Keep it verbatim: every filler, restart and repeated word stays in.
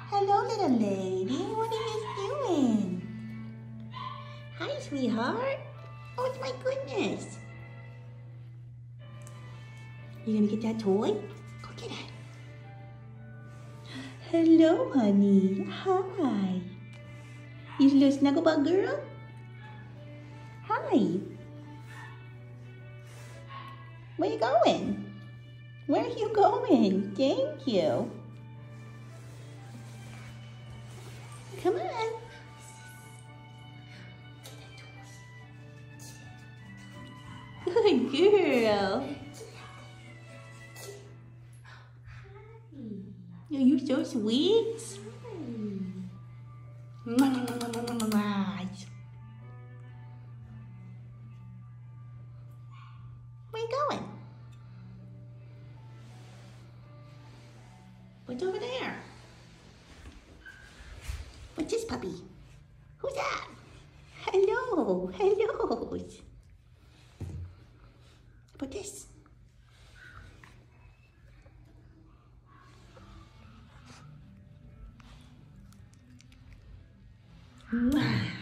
Hello, little lady. What are you doing? Hi, sweetheart. Oh, my goodness. You gonna get that toy? Go get it. Hello, honey. Hi. You little snuggle bug girl? Hi. Where you going? Where are you going? Thank you. Come on. Good girl. You're so sweet. Where you going? What's over there? What's this puppy? Who's that? Hello, hello. What's this? Mwah.